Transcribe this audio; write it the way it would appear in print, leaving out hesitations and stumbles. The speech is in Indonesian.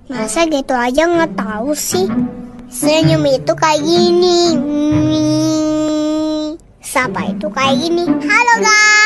Masa gitu aja nggak tahu sih? Senyum itu kayak gini. Sapa itu kayak gini. Halo guys.